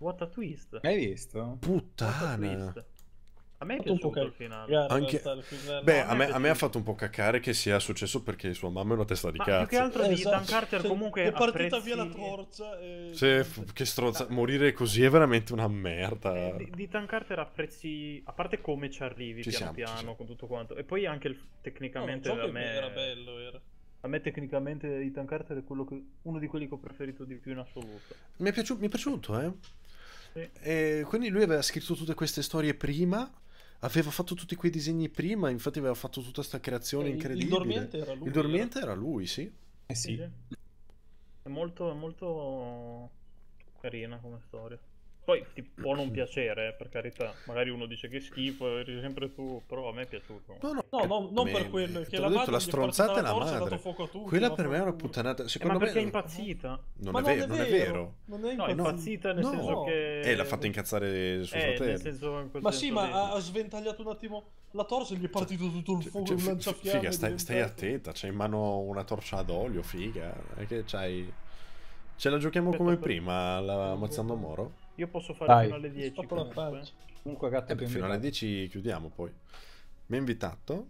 what a twist. Hai visto? What a Puttana. twist. A me è Fatto un po' piaciuto il finale. Anche... il finale. Beh, No, a me ha fatto un po' cacare che sia successo perché sua mamma è una testa di Ma più che cazzo. altro di Esatto. Ethan Carter Cioè, comunque è partita apprezzi... via la torcia e... Che strozza. Morire così è veramente una merda. Di Ethan Carter apprezzi, a parte come ci arrivi Ci piano siamo, ci piano siamo. con tutto quanto, e poi anche tecnicamente a me... era bello, era. A me tecnicamente Ethan Carter è uno di quelli che ho preferito di più in assoluto. Mi è piaciuto, eh? Sì. E quindi lui aveva scritto tutte queste storie prima, aveva fatto tutti quei disegni prima, infatti aveva fatto tutta questa creazione incredibile. Il dormiente era lui. Il dormiente era lui, sì. Eh sì. È molto carina come storia. Poi ti può non piacere, per carità. Magari uno dice che schifo, eri sempre tu, però a me è piaciuto. No, non per quello, che te la l'ho detto, madre la gli è stronzata è partita la la torcia, ha madre. dato fuoco a tutti, Quella ma per me è una fanculo. puttanata. Ma Secondo perché è me impazzita? non è vero. Non è No, è impazzita nel No. senso che... L'ha fatto incazzare suo nel fratello. senso, in quel Ma senso sì, ma lì. ha sventagliato un attimo la torcia e gli è partito tutto il fuoco, un lanciafiamme. Figa, stai diventato- attenta, c'hai in mano una torcia ad olio, figa. È che c'hai... Ce la giochiamo come prima, la Mazzando Moro? Io posso fare Dai. fino alle 10 Spappo la comunque. faccia. Comunque gatto è più Fino alle invitato. 10 chiudiamo poi. Mi ha invitato?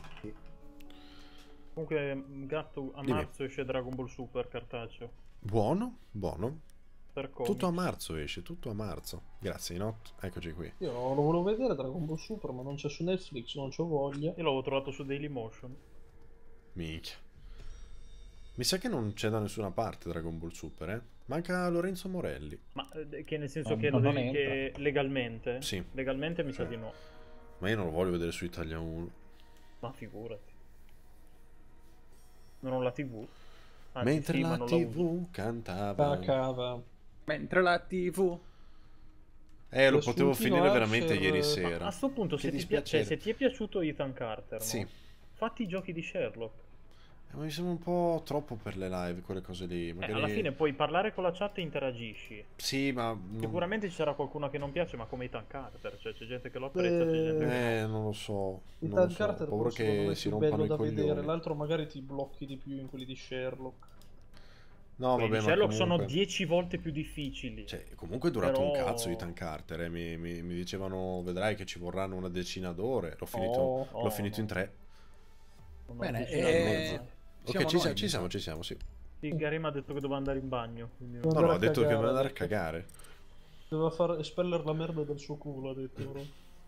Comunque, gatto, a Dimmi. marzo esce Dragon Ball Super cartaceo. Buono, buono. Per Tutto a comics. marzo esce, tutto a marzo. Grazie, Inot. Eccoci qui. Io lo volevo vedere Dragon Ball Super, ma non c'è su Netflix, non c'ho voglia. Io l'avevo trovato su Dailymotion. Minchia. Mi sa che non c'è da nessuna parte Dragon Ball Super, eh? Manca Lorenzo Morelli. Ma che nel senso No, che, non che legalmente? Sì. Legalmente mi sa di no. Ma io non lo voglio vedere su Italia 1. Ma figurati. Non ho la TV. Anzi, Mentre sì, ma la non la uso. TV cantava. Cava. Mentre la TV... Lo Lo potevo sultino finire veramente Archer, ieri ma sera. A sto punto, Che se ti, dispiacere. se ti è piaciuto Ethan Carter, no? Sì. Fatti i giochi di Sherlock. Ma mi sembra un po' troppo per le live, quelle cose lì. Magari... Alla fine puoi parlare con la chat e interagisci. Sì, ma... Sicuramente ci sarà qualcuno che non piace, ma come Ethan Carter, cioè c'è gente che lo apprezza, c'è gente che... Non lo so. Il Non lo Ethan so. Carter Ho paura secondo me che è si più rompano bello i da vedere, coglioni. l'altro magari ti blocchi di più in quelli di Sherlock. No, Quelli vabbè, di ma Sherlock comunque... sono 10 volte più difficili. Cioè, comunque è durato un Però- cazzo Ethan Carter, eh. Mi dicevano, vedrai che ci vorranno una decina d'ore. L'ho finito, Oh, l'ho finito no. in 3. Non ho Bene, deciso e- mezzo. Ok, Siamo ci noi, siamo, sì. Sì, Gary mi ha detto che doveva andare in bagno. Quindi... No, No, andare no, a ha detto che cagare, deve andare a ha detto. cagare. Doveva far espellere la merda dal suo culo, ha detto. Bro.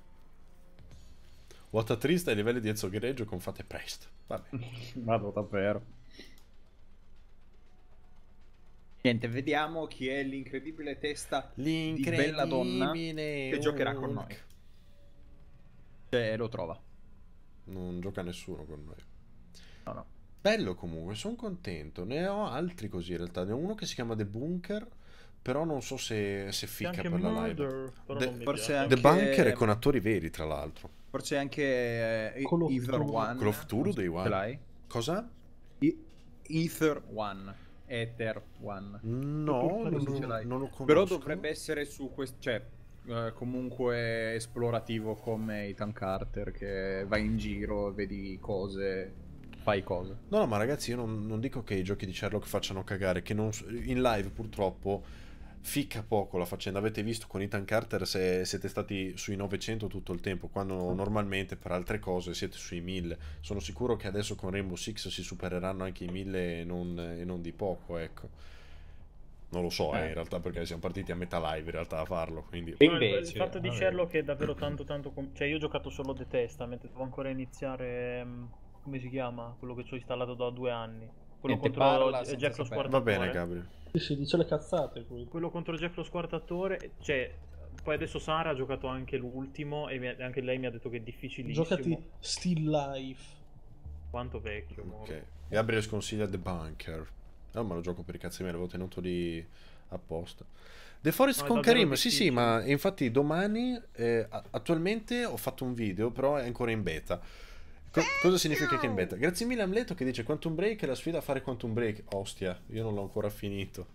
Vuota triste ai livelli di Enzo Greggio con fate presto. Vabbè. Vado davvero. Niente, vediamo chi è l'incredibile testa di bella donna che giocherà con noi. Se lo trova. Non gioca nessuno con noi. No, no. Bello comunque, sono contento. Ne ho altri così in realtà. Ne ho uno che si chiama The Bunker, però non so se C'è ficca anche per la live. Murder, però The- non mi forse piace. anche- The Bunker è con attori veri, tra l'altro. Forse anche Call of Ether Cthulhu. One. Call of Cthulhu dei One. Ce l'hai? Cosa? Ether One. Ether One. No, Così ce l'hai. non lo conosco. Però dovrebbe essere su questo, cioè comunque esplorativo come Ethan Carter, che vai in giro, vedi cose, fai cose. No, no, ma ragazzi, io non dico che i giochi di Sherlock facciano cagare, che non, in live purtroppo ficca poco la faccenda. Avete visto con Ethan Carter se siete stati sui 900 tutto il tempo, quando normalmente per altre cose siete sui 1000. Sono sicuro che adesso con Rainbow Six si supereranno anche i 1000 e non di poco, ecco. Non lo so, in realtà, perché siamo partiti a metà live in realtà a farlo, quindi... E No, invece, il fatto di vabbè. Sherlock è davvero tanto cioè io ho giocato solo The Testament, devo ancora iniziare come si chiama? Quello che ho installato da 2 anni. Quello Niente, contro parla senza Jack lo sapere. Va Squartatore. bene, Gabriel. Sì, sì, dice le cazzate qui. Quello contro Jack lo Squartatore, cioè poi adesso Sara ha giocato anche l'ultimo e anche lei mi ha detto che è difficilissimo. Giocati Still Life. Quanto vecchio, amore. Ok. Gabriel sconsiglia The Bunker. No, ma lo gioco per i cazzi miei, l'avevo tenuto lì apposta. The Forest No, è con davvero Karim, sì, difficile. ma infatti domani, attualmente ho fatto un video, però è ancora in beta. Cosa significa che è in beta? Grazie mille a Amleto che dice Quantum Break è la sfida a fare Quantum Break. Ostia, io non l'ho ancora finito.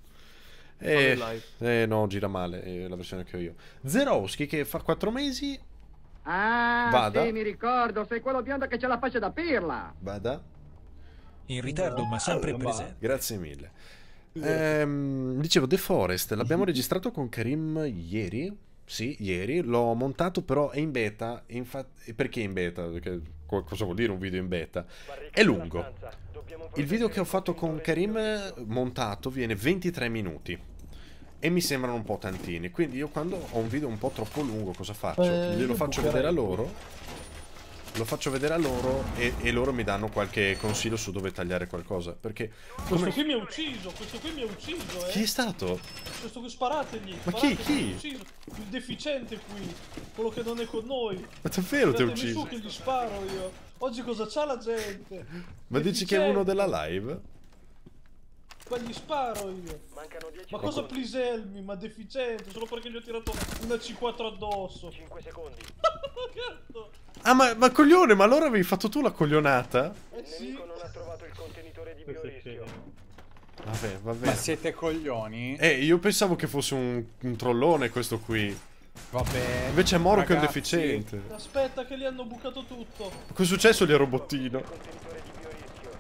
No, gira male, è la versione che ho io. Zerowski che fa 4 mesi. Ah, Vada. sì, mi ricordo, sei quello biondo che c'ha la faccia da pirla. Vada. In ritardo ma sempre presente. Grazie mille. Dicevo, The Forest, l'abbiamo registrato con Karim ieri. Sì, ieri. L'ho montato, però è in beta. Infatti, perché in beta? Perché, cosa vuol dire un video in beta? È lungo. Il video che ho fatto con Karim montato viene 23 minuti. E mi sembrano un po' tantini. Quindi io quando ho un video un po' troppo lungo, cosa faccio? Glielo faccio vedere a loro. Lo faccio vedere a loro e loro mi danno qualche consiglio su dove tagliare qualcosa. Perché Questo qui mi ha ucciso, chi è stato? Questo qui sparategli. Ma sparategli, chi? mi ha ucciso. Il deficiente qui, quello che non è con noi. Ma davvero ti ha Datemi ucciso? su che gli sparo io. Oggi cosa c'ha la gente? Ma dici che è uno della live? Ma gli sparo io. Ma cosa pliselmi, ma deficiente, solo perché gli ho tirato una C4 addosso. 5 secondi. Cazzo. Ah, ma coglione, ma allora avevi fatto tu la coglionata? Il Sì. nemico non ha trovato il contenitore di Questo è biorischio. Vabbè, Ma vabbè. siete coglioni? Io pensavo che fosse un trollone questo qui. Vabbè. Invece è Moro che è un ragazzi, deficiente. Aspetta che li hanno bucato tutto. Cosa è successo gli robottino? Contenitore di biorischio.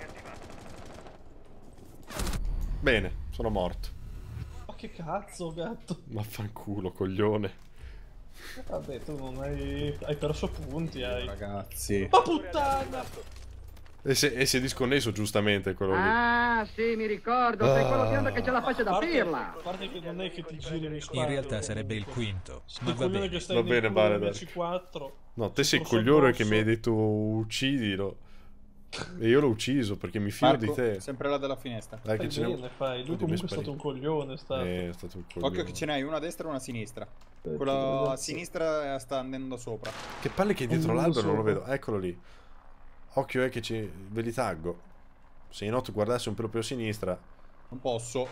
Bene, sono morto. Ma che cazzo, gatto. Vaffanculo, coglione. Vabbè, tu non hai perso punti, hai. Ragazzi. Ma puttana! E si è disconnesso giustamente quello lì. Ah, sì, mi ricordo, sei quello biondo che c'ha la faccia da pirla. A parte che non è che ti giri mi spari. In realtà sarebbe il quinto, ma va coglione bene. che stai Va nel bene, culo vale, del dai. C4. No, te sei il Corso coglione addosso. che mi hai detto uccidilo. E io l'ho ucciso perché mi fido Marco, di te. sempre là della finestra. Dai che Fai ce n'è. bene, fai. Lui Oddio, mi comunque è stato sparito. un coglione, è stato. È stato un coglione. Occhio che ce n'hai una a destra e una a sinistra. Quella a ragazzi. sinistra sta andando sopra. Che palle che è dietro Non lo l'albero, non lo so. vedo. Eccolo lì. Occhio che ve li taggo. Se in notte guardassi un pelo più a sinistra. Non posso.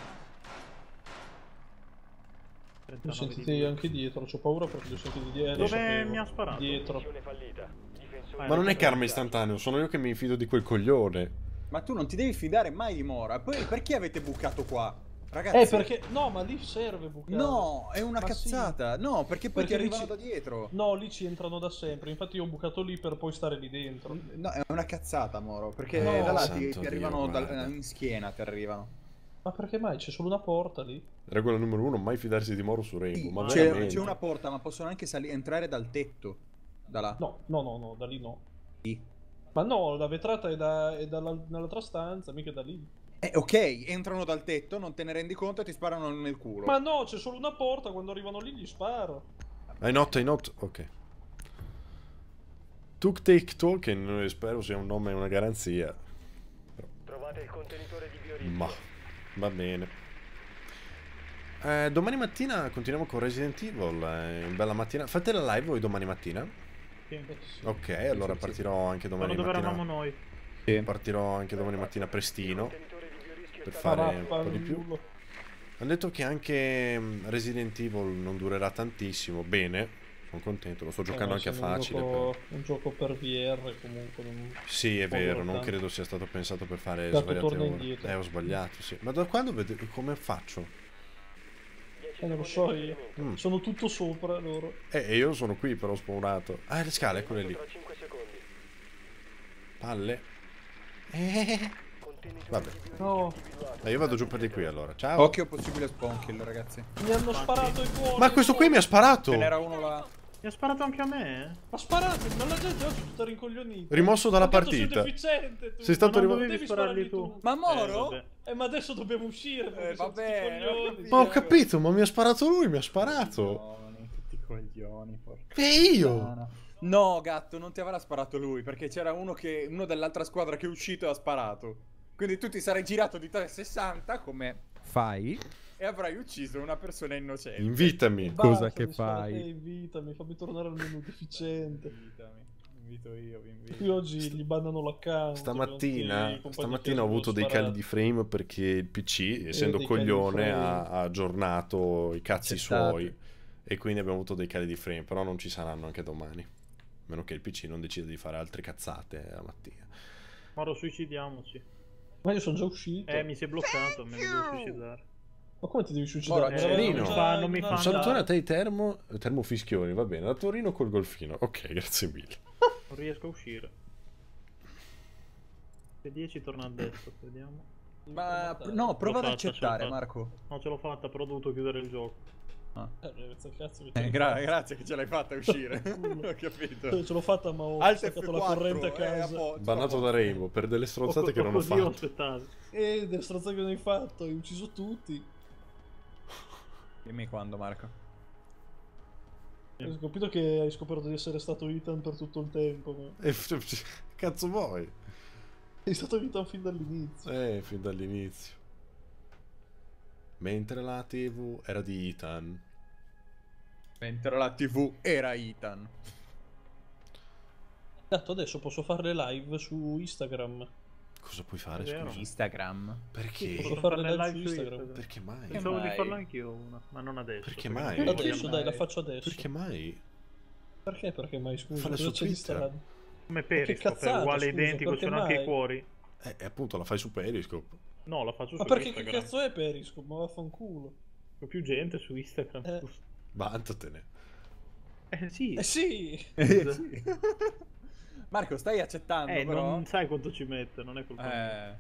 Li ho sentiti anche dietro, c'ho paura perché li ho sentiti dietro. Dove sapevo. mi ha sparato? Dietro. Missione fallita. Difensore Ma non è di karma biorischio. istantaneo, sono io che mi fido di quel coglione. Ma tu non ti devi fidare mai di Mora. Poi perché avete bucato qua? Ragazzi. Perché. No, ma lì serve bucare. No, è una Ma sì. cazzata. No, perché poi Perché ti lì arrivano ci- da dietro. No, lì ci entrano da sempre. Infatti io ho bucato lì per poi stare lì dentro. No, è una cazzata, Moro. Perché No, da là santo ti arrivano Dio, guarda. in schiena, ti arrivano. Ma perché mai? C'è solo una porta lì. Regola numero 1, mai fidarsi di Moro su Rainbow. Ma C'è, veramente. c'è una porta, ma possono anche entrare dal tetto. Da là. No, da lì no. Sì. Ma no, la vetrata è nell'altra stanza, mica da lì. Ok, entrano dal tetto, non te ne rendi conto e ti sparano nel culo. Ma no, c'è solo una porta, quando arrivano lì gli sparo. Hai not, ok. Tuk Take Token, spero sia un nome e una garanzia. Trovate il contenitore di biorischio. Ma va bene. Domani mattina continuiamo con Resident Evil. Bella mattina. Fate la live voi domani mattina? Sì. Ok, allora partirò anche domani Quello dove eravamo mattina. noi. Partirò anche domani mattina prestino Contenitore di biorischio per è fare un po' di Vaffanculo. più. Hanno detto che anche Resident Evil non durerà tantissimo. Bene, sono contento. Lo sto giocando anche a essendo facile. Un gioco per VR comunque. Sì, è Poi vero, in non realtà- credo sia stato pensato per fare Gatto, svariate torna ore. indietro. Ho sbagliato, sì. Ma da quando come faccio? 10 Non lo secondi so di io. Mm. Sono tutto sopra loro. E io sono qui però spawnato. Ah, le scale, eccole lì. Tra 5 secondi. Palle. Contenitore Vabbè. di biorischio No, individuato. Io vado giù per di qui allora. Ciao. Occhio possibile spawn kill, ragazzi. mi hanno sparato i cuori. Ma questo qui mi ha sparato. Ce n'era uno là. Mi ha sparato anche a me? Ma sparate, ma la gente oggi è tutta rincoglionita. Rimosso dalla Ma cazzo, sei partita. deficiente, tu. Sei stato Ma non rimo- dovevi Devi spararli spararli tu. Ma Moro? vabbè. Ma adesso dobbiamo uscire perché sono vabbè, tutti coglioni. Ma ho capito, ma mi ha sparato lui, mi ha sparato. Coglioni, tutti coglioni, porca. E io? No, gatto, non ti avrà sparato lui, perché c'era uno dell'altra squadra che è uscito e ha sparato. Quindi tu ti sarai girato di 360 come fai e avrai ucciso una persona innocente. Invitami. Cosa che mi sparate, fai? Invitami, fammi tornare al menu deficiente. Invito io, vi invito. Qui oggi gli bannano l'account. Stamattina ho avuto dei cali di frame perché il PC, essendo dei cali di coglione, frame. ha aggiornato i cazzi Accettate. suoi. E quindi abbiamo avuto dei cali di frame, però non ci saranno anche domani. A meno che il PC non decida di fare altre cazzate la mattina. Moro, suicidiamoci. Ma io sono già uscito. Mi si è bloccato, me ne devo suicidare. Ma come ti devi suicidare? Ora, Cerino. Non mi fa Un andare. salutone a te di Termo Fischioni, va bene. Da Torino col golfino. Ok, grazie mille. Non riesco a uscire. Se 10 torna a destra, vediamo. Ma no, prova ad L'ho fatta, accettare, ce l'ho fatta. Marco. No, ce l'ho fatta, però ho dovuto chiudere il gioco. Cazzo che Grazie che ce l'hai fatta uscire. Ho capito. ce l'ho fatta, ma ho Alt staccato F4, la corrente a casa. Bannato da Rainbow per delle stronzate che non ho Così ho fatto. aspettato. Delle stronzate che non hai fatto, hai ucciso tutti. Dimmi quando, Marco. Hai capito che hai scoperto di essere stato Ethan per tutto il tempo. Ma... Cazzo vuoi? Sei stato Ethan fin dall'inizio. Fin dall'inizio. Mentre la TV era di Ethan. Mentre la TV era Ethan. Tanto adesso posso fare le live su Instagram. Cosa puoi fare, È vero. scusa? Instagram. Perché? Posso fare le live su Instagram. Perché mai? Pensavo di mai? farlo anch'io una, ma non adesso. Perché mai? non Adesso voglio- dai, la faccio adesso. Perché mai? Perché? Perché mai, scusa? Falla Cosa su c'è di Twitter. strano? Come che Periscope, è cazzata, uguale scusa, identico, perché sono anche i mai? cuori. Appunto, la fai su Periscope. No, la faccio Ma su perché Instagram. che cazzo è Periscope? Ma vaffanculo. C'è più gente su Instagram. Vantatene. Sì. Sì! Sì. Marco, stai accettando, però? Non sai quanto ci mette, non è colpa mia.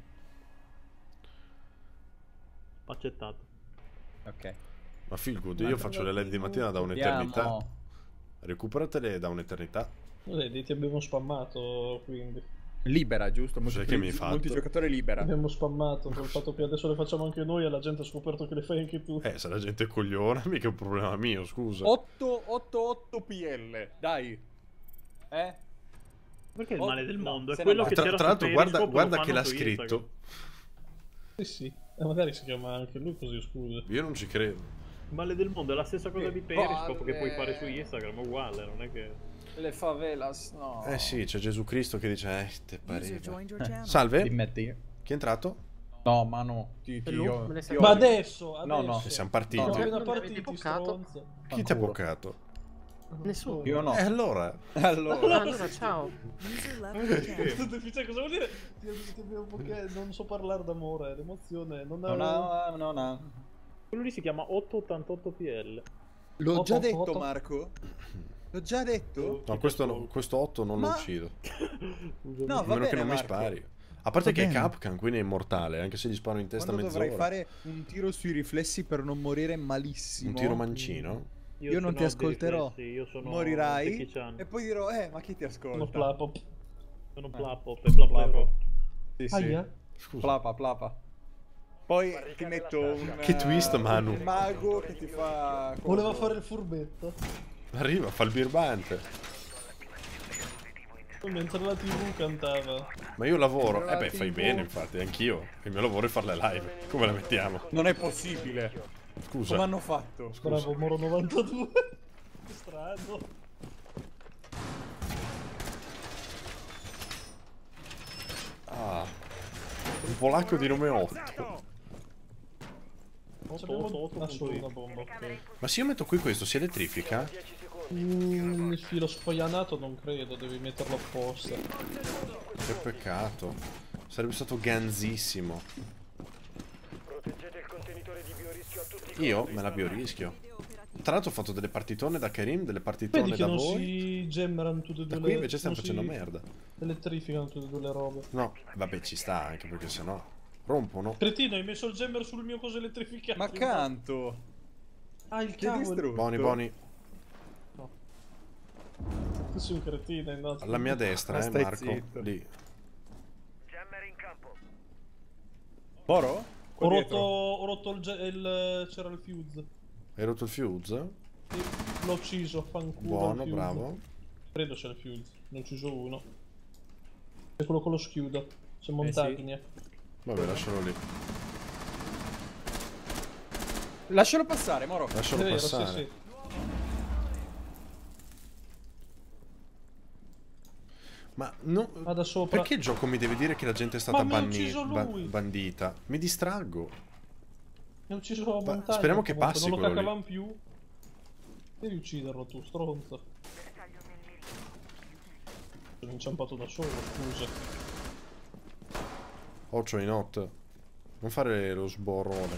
Ho accettato. Ok. Ma feel good, io faccio le live di mattina da un'eternità. Recuperatele da un'eternità. Vedi, ti abbiamo spammato, quindi. Libera, giusto? Cos'è che mi hai fatto? Multigiocatore libera. Abbiamo spammato col fatto che adesso le facciamo anche noi e la gente ha scoperto che le fai anche tu. Se la gente è cogliona, mica è un problema mio, scusa. 888 PL, dai. Perché il male del mondo? È se quello ne che va. c'era Tra su l'altro, Periscope, guarda lo che fanno l'ha su scritto. Instagram. Sì. Magari si chiama anche lui così, scusa. Io non ci credo. Il male del mondo è la stessa cosa di Periscope che puoi fare su Instagram, uguale, non è che... Le favelas, no. Sì, c'è Gesù Cristo che dice, te User pareva. joined your channel. Salve, Ti metti? chi è entrato? No, ma no. Me ne sei- Ma adesso, No, no. E siamo partiti. No, Siamo no. appena Non mi avete partiti, boccato? stronzo. Chi ti ha boccato? Nessuno. Io no. Allora? Allora. Allora, ciao. User left your channel. Tutto difficile, cosa vuol dire? Ti abbiamo boccato, non so parlare d'amore, l'emozione, non Non ha, non ha. Quello lì si chiama 888PL. L'ho già Otto, detto, otto. Marco. L'ho già detto. No, questo 8 non lo Ma- uccido. No, A va meno bene, che non mi Marco. spari. A parte Va che è bene. Capcan, quindi è immortale, anche se gli sparo in testa Quando dovrai mezz'ora. fare un tiro sui riflessi per non morire malissimo. Un tiro mancino? Io non sono ti ascolterò. dei riflessi, io sono Morirai. Jackie-chan. E poi dirò, ma chi ti ascolta? Sono plapop. Sono Plapop e Plapop. Plapo. Sì, sì. Aia. Scusa. Plapa. Poi ti metto un... Che twist, Manu. Un mago che ti fa... Voleva fare il furbetto. Arriva, fa il birbante. Poi mentre la TV cantava. Ma io lavoro. La Beh, fai TV. bene, infatti, anch'io. Il mio lavoro è fare le live. Come la mettiamo? Non è possibile. Scusa. Come hanno fatto? Bravo, Moro 92. Che strano. Ah. Un polacco di nome 8. Abbiamo solo una bomba, ok. Ma se io metto qui questo, si elettrifica? Il filo sfoianato non credo, devi metterlo apposta. Che peccato. Sarebbe stato ganzissimo. Proteggete il contenitore di biorischio a tutti i Io costi. me la biorischio. Tra l'altro ho fatto delle partitone da Karim, delle partitone Vedi che da non voi. si gemmerano tutte e due Da le... qui invece stiamo non facendo si merda. elettrificano tutte e due le robe. No, vabbè, ci sta anche perché sennò rompono. Cretino, hai messo il gemmer sul mio coso elettrificato. Ma canto. Ah, il Che cavolo. distrutto. Boni. Tu sei un cretino, no? Alla mia destra, Ma stai Marco. zitto. Lì. Jammer in campo. Oro? Qua dietro. Ho rotto c'era il fuse. Hai rotto il fuse? Sì, l'ho ucciso, fanculo. Buono, il fuse. bravo. Credo sia il fuse, ne ho ucciso uno. È quello con lo schiudo. C'è montagna. Vabbè, lascialo lì. Lascialo passare, Moro. Lascialo È vero, passare. sì, sì. Ma no, Va da sopra. perché il gioco mi deve dire che la gente è stata Ma mi ha ucciso lui. bandita? Mi distraggo. Mi ha ucciso la montagna. speriamo che comunque, passi non lo quello lì. cacavamo più. Devi ucciderlo tu, stronzo. Sono inciampato da solo, scusa. Occhio in hot. Non fare lo sborrone.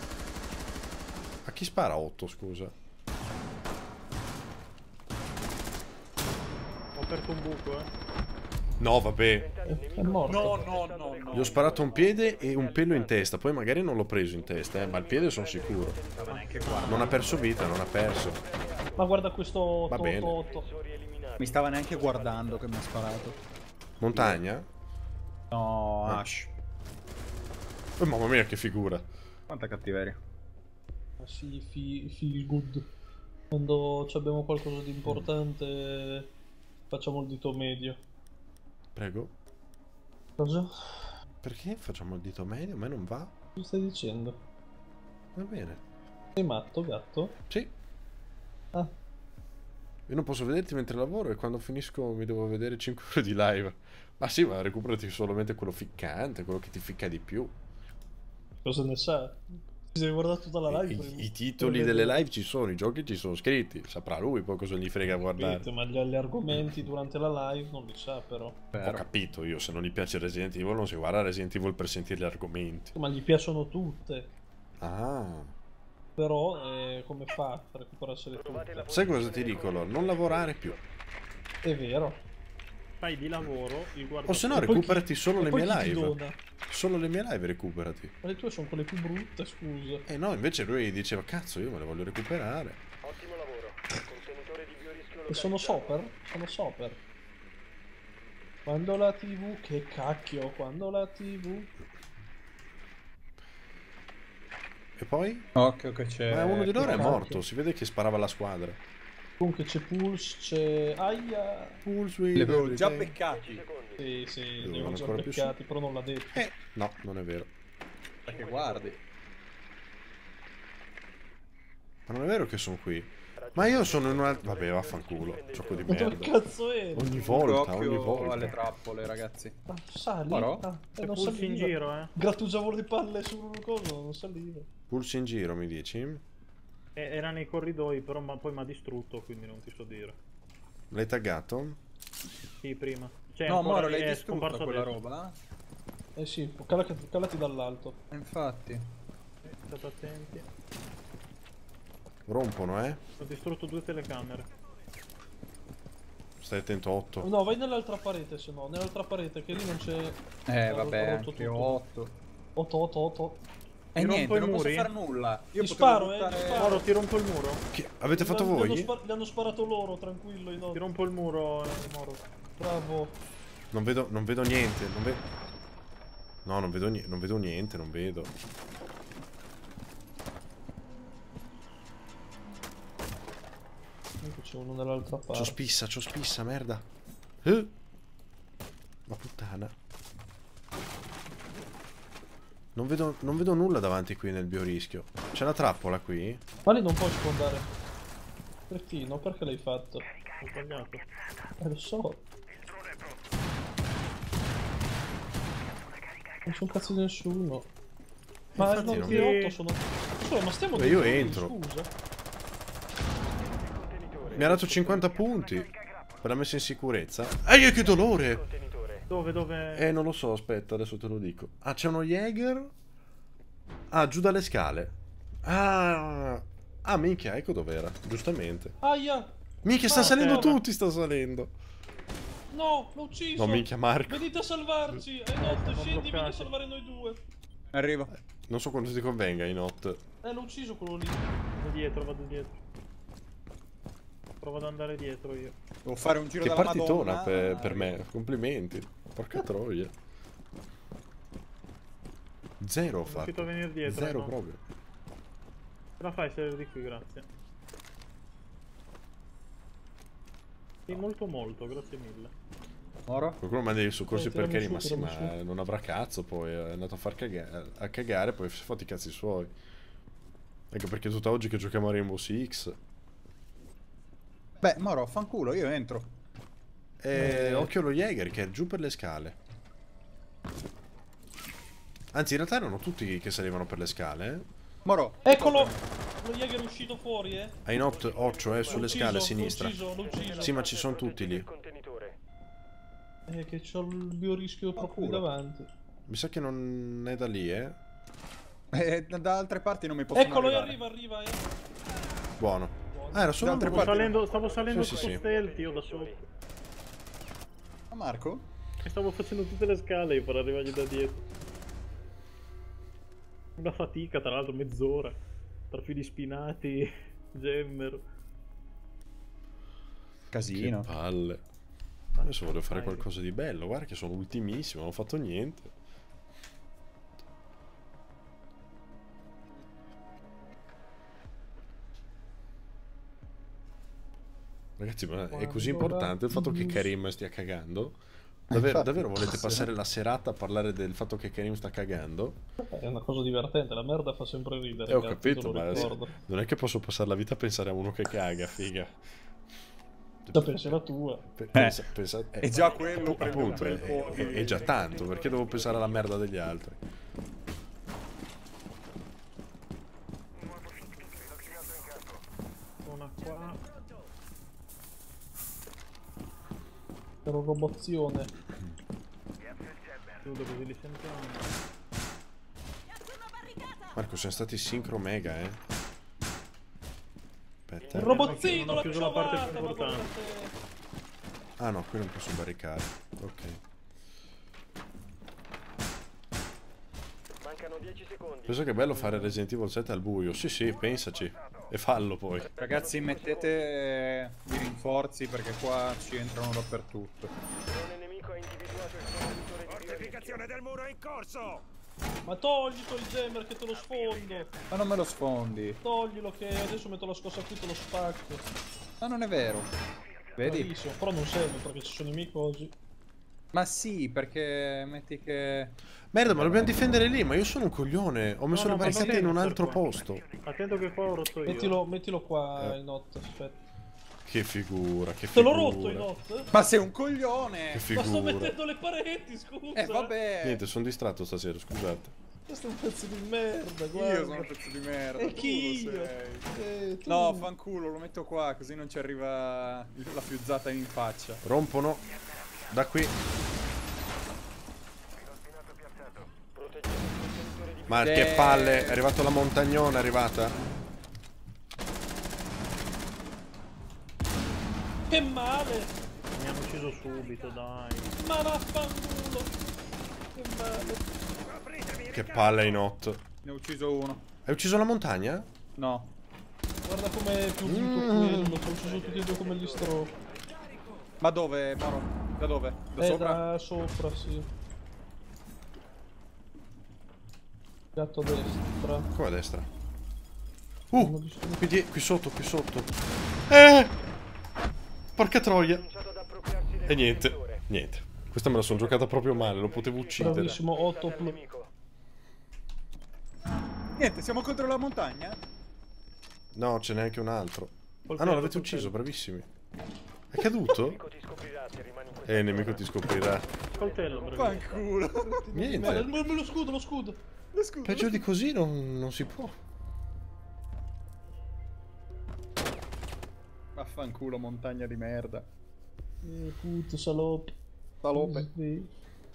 A chi spara 8, scusa? Ho aperto un buco, No, vabbè. È morto. No. Gli ho sparato un piede e un pelo in testa. Poi magari non l'ho preso in testa, ma il piede sono sicuro. Non ha perso vita, non ha perso. Ma guarda questo Va bene. 8. Mi stava neanche guardando che mi ha sparato. Montagna? No, Ash. Mamma mia, che figura. Quanta cattiveria. Ma sì, feel good. Quando abbiamo qualcosa di importante facciamo il dito medio. Prego. Cosa? Perché facciamo il dito medio? A me non va. Che stai dicendo? Va bene. Sei matto, gatto? Sì. Ah. Io non posso vederti mentre lavoro e quando finisco mi devo vedere 5 ore di live. Ma sì, ma recuperati solamente quello ficcante, quello che ti ficca di più. Cosa ne sa? Ti sei guardato tutta la live? I titoli delle live ci sono, i giochi ci sono scritti. Saprà lui poi cosa gli frega a guardare. Capito, ma gli argomenti durante la live non li sa però. Ho capito io, se non gli piace Resident Evil non si guarda Resident Evil per sentire gli argomenti. Ma gli piacciono tutte. Ah. Però come fa a recuperarsele tutte? Sai cosa ti dico, Lol? Non lavorare più. È vero. Fai di lavoro, O se no recuperati solo le mie chi ti live. dona? Solo le mie live recuperati. Ma le tue sono quelle più brutte, scusa. No, invece lui diceva cazzo io me le voglio recuperare. Ottimo lavoro. Contenitore di biorischio E sono soper? Sono soper. Quando la TV, che cacchio, quando la TV. E poi? Occhio che c'è. Ma uno di loro è cacchio. morto, si vede che sparava alla squadra. Comunque c'è Pulse, c'è... Aia! Pulse Li avevo già beccati. Sì, li Devono ho già ancora più su. beccati, però non l'ha detto. No, non è vero. Perché guardi. Ma non è vero che sono qui. Ma io sono in una... Vabbè, vaffanculo. Gioco di Ma dove merda. cazzo eri? Ogni volta, Occhio ogni volta. alle trappole, ragazzi. Ah, sali? Oro? Ah, C'è non pulsi in saliva. giro, Grattugiavo le palle sul coso, non saliva. Pulsi in giro, mi dici? Era nei corridoi, però poi mi ha distrutto, quindi non ti so dire. L'hai taggato? Sì, prima. Cioè, No, ancora Moro, lì, l'hai è distrutta scomparso quella adesso. roba? Sì, calati dall'alto. Infatti. State attenti. Rompono, Ho distrutto 2 telecamere. Stai attento, 8. No, vai nell'altra parete, se no, nell'altra parete, che lì non c'è... Vabbè, rotto anche tutto. 8. 8. E Ti niente, rompo i non posso muri? fare nulla. Io Ti potevo sparo, buttare- ti sparo. Moro, ti rompo il muro. Che avete fatto voi? Li hanno sparato loro, tranquillo, in Ti rompo il muro, Moro. Bravo. Non vedo niente, No, non vedo niente, non vedo. Ecco, c'è uno nell'altra parte. C'ho spissa, merda. Ma puttana. Non vedo nulla davanti qui nel biorischio. C'è la trappola qui? Ma lì non puoi sfondare. Cretino, perché l'hai fatto? Ho sbagliato. Lo so. Non c'è un cazzo di nessuno. Ma infatti no, non ti vedo. 8 sono... Scusa, ma stiamo... Beh, io dentro lì, entro. Scusa. Mi ha dato 50 punti. Per la messa in sicurezza. Che dolore! Dove? Non lo so, aspetta, adesso te lo dico. Ah, c'è uno Jäger. Ah, giù dalle scale. Ah, minchia, ecco dov'era. Giustamente. Aia! Minchia, sta Ah, salendo terra. tutti, sta salendo. No, l'ho ucciso! No, minchia, Marco. Venite a salvarci! Notte, scendi, vieni a bloccati. salvare noi due! Arrivo. Non so quando ti convenga, Inot. L'ho ucciso quello lì. Vado dietro. Provo ad andare dietro io. Devo fare un giro Che dalla partitona Madonna. per me. Complimenti. Porca troia. Zero ho Sono riuscito fatto. a venire dietro. Zero no? proprio. Ce la fai se di qui, grazie. Sì, molto, grazie mille. Moro? Qualcuno manda i soccorsi per tiriamo Karim, su, ma sì, tiriamo ma non avrà cazzo poi. È andato a far cagare, poi si è fatto i cazzi suoi. Anche perché tutta oggi che giochiamo a Rainbow Six. Beh, Moro, fanculo, io entro. Occhio allo Jäger che è giù per le scale. Anzi, in realtà erano tutti che salivano per le scale, Moro. Eccolo! Lo Jäger è uscito fuori, Ai not 8, sulle scale a sinistra. L'ho ucciso. Sì, ma ci sono tutti lì. Che c'ho il biorischio proprio lì davanti. Mi sa che non è da lì, Da altre parti non mi possono Eccolo, arrivare. arriva. Buono. Ah, era solo Da altre un parti. Stavo salendo Sì, su sì. stealth io da sotto. Ma Marco? Stavo facendo tutte le scale per arrivargli da dietro. Una fatica, tra l'altro, mezz'ora. Tra fili spinati, gemmer. Casino. Che palle. Adesso voglio fare qualcosa di bello. Guarda che sono ultimissimo, non ho fatto niente. Ragazzi, ma è così importante il fatto che Karim stia cagando? Davvero volete passare la serata a parlare del fatto che Karim sta cagando? È una cosa divertente, la merda fa sempre ridere. Ho cazzo, capito, te lo ma ricordo. non è che posso passare la vita a pensare a uno che caga, figa. Già pensi la tua. È già quello, appunto, è già tanto, perché devo pensare alla merda degli altri? Una qua. Per un robozione. Chiudo così li sentiamo. Marco, siamo stati sincro mega, Aspetta. Il robozzino, Hanno la chiuso la parte ciavata, più ma guarda importante. te. Ah no, qui non posso barricare. Ok. Mancano 10 secondi. Penso che è bello fare Resident Evil 7 al buio. Sì, pensaci. E fallo poi. Ragazzi, mettete i rinforzi perché qua ci entrano dappertutto. Un nemico ha individuato il contenitore di Fortificazione del muro è in corso! Ma togli quel gemmer che te lo sfondo. Ma non me lo sfondi. Toglilo che adesso metto la scossa qui e te lo spacco. Ma non è vero. Vedi? Bravissimo, però non serve perché ci sono i miei cosi. Ma sì, perché metti che... Merda, ma dobbiamo difendere lì, ma io sono un coglione. Ho messo No, le ma barricate sì, in un per altro qua. posto. Attento che qua ho rotto io. Mettilo qua in notte, aspetta. Che figura, che Te figura. l'ho rotto in notte? Ma sei un coglione! Che Ma sto figura. mettendo le pareti, scusa. Vabbè. Niente, sono distratto stasera, scusate. Questo è un pezzo di merda, guarda. Io sono un pezzo di merda. E tu chi lo io? sei. Tu. No, fanculo, lo metto qua, così non ci arriva la fiuzzata in faccia. Rompono. Da qui. Ma che palle, è arrivato la montagnona, è arrivata. Che male! Mi hanno ucciso subito, dai. Ma vaffanculo! Che male! Che palle in 8. Ne ho ucciso uno. Hai ucciso la montagna? No. Guarda com'è piovito quello, che ho ucciso tutti e due come gli stro. Ma dove, Maro? Da dove? Da sopra? Da sopra, sì. Gatto a destra. Come a destra? Hanno distrutto. Qui sotto, qui sotto. Porca troia. E niente. Questa me la sono giocata proprio male, lo potevo uccidere. Bravissimo, 8 Niente, siamo contro la montagna? No, ce n'è anche un altro. Coltello, Ah no, l'avete coltello. ucciso, bravissimi. È caduto? Il nemico ti scoprirà. Coltello, bravissimo. Fanculo. Niente. Lo scudo, lo scudo. Lo scudo. Peggio di così non si può. Vaffanculo, montagna di merda. Puto, salope. Salope. Sì.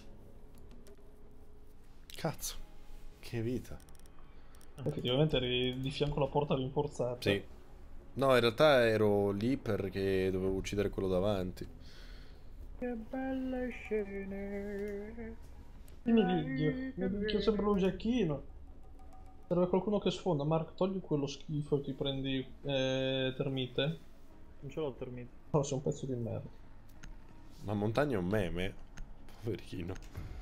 Cazzo. Che vita. Effettivamente eri di fianco alla porta rinforzata. Sì. No, in realtà ero lì perché dovevo uccidere quello davanti. Che belle scene. Mi minchia sempre lo giacchino. Serve qualcuno che sfonda. Mark, togli quello schifo e ti prendi termite. Non ce l'ho termite. No, sei un pezzo di merda. Ma montagna è un meme? Poverino.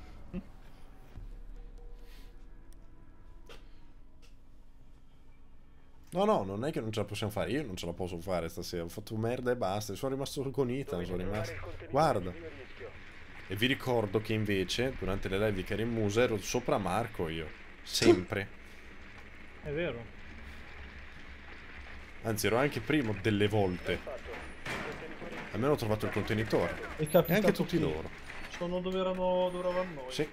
No, non è che non ce la possiamo fare. Io non ce la posso fare stasera. Ho fatto merda e basta. Sono rimasto con Ethan. Sono rimasto. Guarda. E vi ricordo che invece, durante le live di Karim Musa, ero sopra Marco io. Sempre. È vero. Anzi, ero anche primo delle volte. Almeno ho trovato il contenitore. E E anche tutti loro. Sono dove eravamo noi. Sì.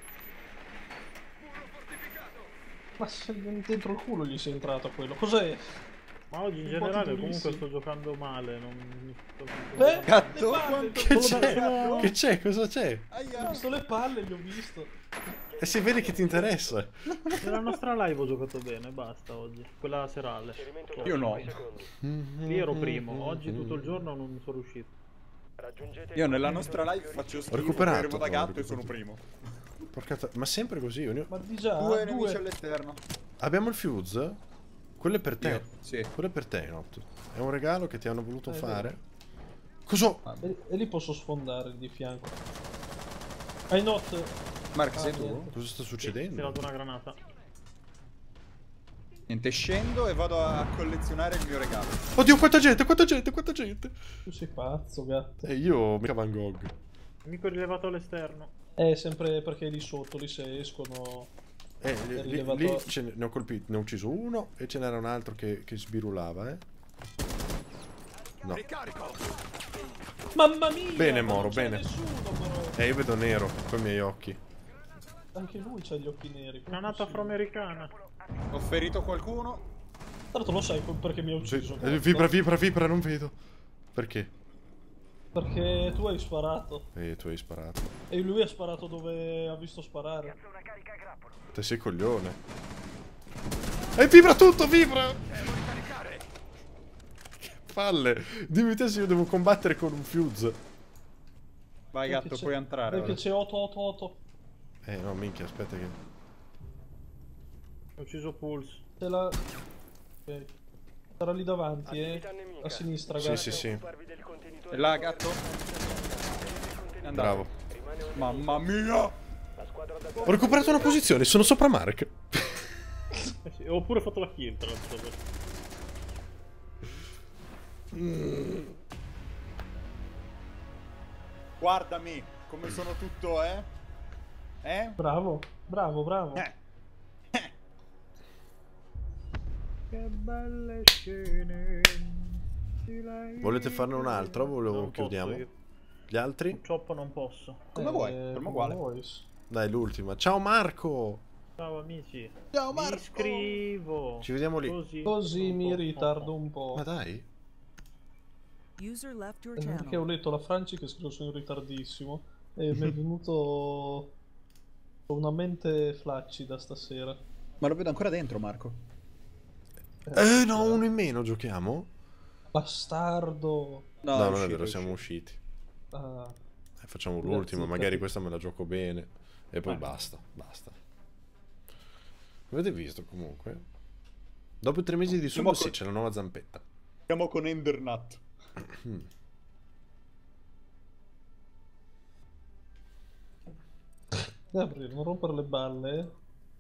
Ma se dentro il culo gli sei entrato quello. Cos'è? Ma oggi in Un generale po' comunque durissimo. sto giocando male. Non sto Cazzo, Che c'è? Che c'è? Cosa c'è? Ho visto le palle, li ho visto. E si vede che ti interessa. Nella nostra live ho giocato bene, basta oggi. Quella serale. Io no. Lì ero primo, oggi tutto il giorno non sono riuscito. Raggiungete Io il nella contenitore nostra di live biorischi. faccio schifo, recuperato, arrivo da no, gatto ho e sono recuperato. primo. Ma sempre così. Ma di già, Due nemici due. all'esterno. Abbiamo il fuse? Quello è per te. Io, sì. Quello è per te, Not. È un regalo che ti hanno voluto È fare. vero. Cos'ho? E lì posso sfondare di fianco. Hai not. Mark, sei niente. tu? Cosa sta Ho succedendo? tirato una granata. Niente, scendo e vado a collezionare il mio regalo. Oddio, quanta gente, quanta gente, quanta gente! Tu sei pazzo, gatto. E io mica Van Gogh. Amico rilevato all'esterno. È sempre perché lì sotto, lì se escono. Lì, rilevato- lì ne ho colpito, ne ho ucciso uno e ce n'era un altro che sbirulava, No. Mamma mia! Bene, ma Moro, non c'è bene. nessuno, però. Io vedo nero con i miei occhi. Anche lui c'ha gli occhi neri. come Granata possibile? afroamericana. Ho ferito qualcuno. Tra l'altro lo sai perché mi ha ucciso. no? Vibra, non vedo. Perché? Perché tu hai sparato. E tu hai sparato. E lui ha sparato dove ha visto sparare. Te sei coglione. E vibra tutto, vibra! Che palle! Dimmi te se io devo combattere con un fuse. Vai gatto, puoi entrare. Perché ora. c'è Otto. No, minchia, aspetta che... Ho ucciso Pulse. C'è la... Ok. Sarà lì davanti, Attività nemica. a sinistra, Sì, gatto. sì, sì. Occuparvi del contenitore E là, di gatto? biorischi. È andato. Bravo. Rimane un Mamma mia! La squadra da Ho recuperato una posizione, sono sopra Mark. Sì, ho pure fatto la kill tra l'altro. Guardami come sono tutto, Eh? Bravo. Che belle scene. Volete farne un'altra o Non chiudiamo? posso io. Gli altri? Purtroppo non posso. Come vuoi, per me uguale. Dai, l'ultima. Ciao Marco! Ciao amici. Ciao Mi iscrivo. Ci vediamo lì. Così mi ritardo un po'. Ma dai. User left your Perché ho channel. letto la Franci che scrive sono in ritardissimo. E mi è venuto una mente flaccida stasera. Ma lo vedo ancora dentro, Marco. No, uno in meno giochiamo? Bastardo. No, non è vero, siamo usciti. Ah, Facciamo Grazie, l'ultima, magari capito. questa me la gioco bene. E poi basta. Avete visto comunque? Dopo 3 mesi di sub, sì, c'è la nuova zampetta. Siamo con Endernut. Gabriele, non rompere le balle.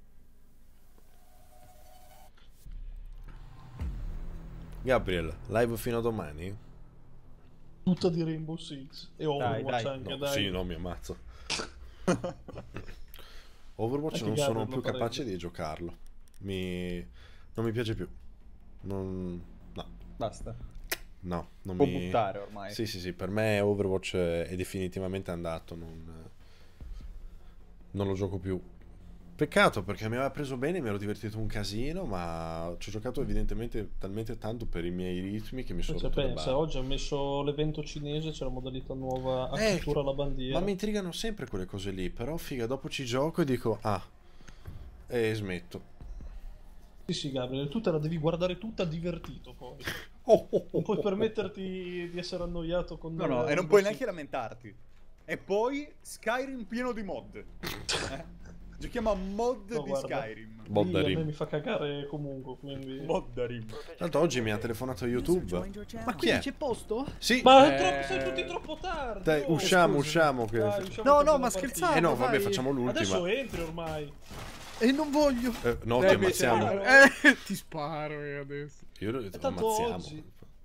Gabriel, live fino a domani? Tutta di Rainbow Six. E Overwatch dai. anche, No, dai. sì, no, mi ammazzo. Overwatch Anche non Gabriel sono lo più farebbe. capace di giocarlo. Non mi piace più. No, Basta. no, non Può mi... buttare ormai. Sì, per me Overwatch è definitivamente andato, non lo gioco più. Peccato perché mi aveva preso bene, mi ero divertito un casino, ma ci ho giocato evidentemente talmente tanto per i miei ritmi che mi sono Cioè, rotto le pensa, balle. oggi ho messo l'evento cinese, c'è la modalità nuova a pittura alla bandiera. Ma mi intrigano sempre quelle cose lì, però figa, dopo ci gioco e dico e smetto. Sì, Gabriele, tu te la devi guardare tutta divertito poi. Non puoi permetterti di essere annoiato con... No, e non Rainbow puoi Six. neanche lamentarti. E poi Skyrim pieno di mod. Giochiamo a mod No, di guarda. Skyrim. Lì a Boddarim. me mi fa cagare comunque, quindi... Moddarim. Tanto oggi mi ha telefonato User YouTube. joined your channel. Chi è? C'è posto? Sì, Ma sei tutti troppo tardi! dai, oh. usciamo che... Dai, usciamo No, che no, abbiamo ma partita. scherzavo. no, vabbè, dai. facciamo Adesso l'ultima. entri ormai. E non voglio. No, ti invece ammazziamo. Ti sparo adesso. Io lo tanto ammazziamo. oggi.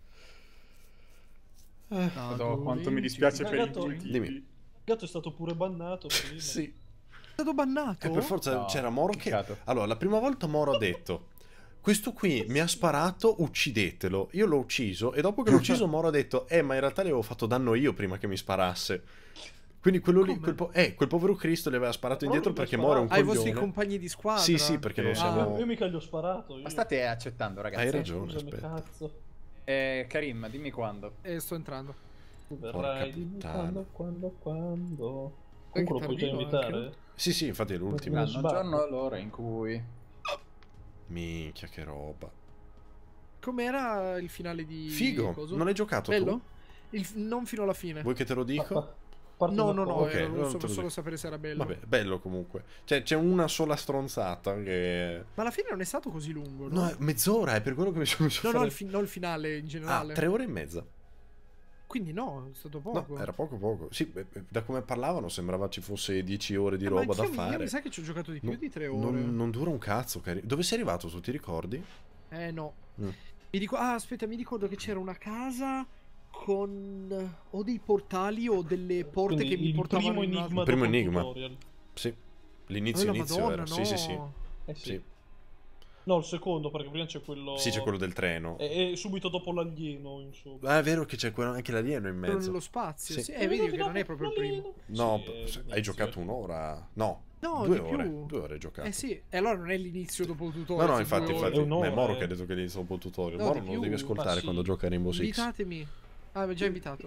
Madonna, quanto mi dispiace per i Gatto. intuitivi. Dimmi. Il gatto è stato pure bannato prima. Sì. È stato bannato? Per forza No, c'era Moro che... peccato. Allora, la prima volta Moro ha detto: questo qui mi ha sparato, uccidetelo. Io l'ho ucciso e dopo che l'ho ucciso Moro ha detto: ma in realtà gli avevo fatto danno io prima che mi sparasse. Quindi quello lì, quel povero Cristo le aveva sparato indietro Moro gli ha perché Moro è un Ai coglione. vostri compagni di squadra? Sì, perché non Sì. siamo... Io mica gli ho sparato. Io. Ma state accettando, ragazzi. Hai ragione, Scusami, aspetta. cazzo. Karim, dimmi quando. Sto entrando. Tu Porca verrai, dimmi puttana. quando. Che Comunque lo puoi già t'arrivo invitare? Sì, infatti è l'ultima. Non Hanno un sbaglio. giorno l'ora in cui... Minchia, che roba. Com'era il finale di Figo, coso? non l'hai giocato Bello? tu? Non fino alla fine. Vuoi che te lo dico? No, Ok, volevo non te lo solo dico. sapere se era bello. Vabbè, bello comunque. Cioè, c'è una sola stronzata che... Ma alla fine non è stato così lungo, no? No, è mezz'ora, è per quello che mi sono messo a No, fare... no, il finale in generale. 3 ore e mezza. Quindi no, è stato poco. No, era poco. Sì, da come parlavano sembrava ci fosse 10 ore di Ma roba da anch'io fare. Io mi sa che ci ho giocato di più di 3 ore. Non dura un cazzo, cari. Dove sei arrivato tu, ti ricordi? No. Mm. Aspetta, mi ricordo che c'era una casa con o dei portali o delle porte Quindi che mi il portavano primo in un enigma Il primo dopo il enigma. tutorial. Sì. L'inizio Oh, la Madonna, era. no. Sì. Sì. Sì. No, il secondo, perché prima c'è quello... Sì, c'è quello del treno. E subito dopo l'alieno, insomma. Ah, è vero che c'è anche l'alieno in Quello mezzo. nello spazio. Sì. Sì, vedi che non è proprio il primo. No, Sì, hai giocato un'ora? No. No, 2 di ore. più. 2 ore hai giocato. Sì, e allora non è l'inizio dopo il No, tutorial. no, sono infatti, 2 ore. infatti. È un'ora, Ma è Moro che ha detto che inizia dopo il tutorial. No, Moro di non lo più. devi ascoltare Ma sì. quando gioca a Rainbow Six. Invitatemi. Ah, mi hai già invitato.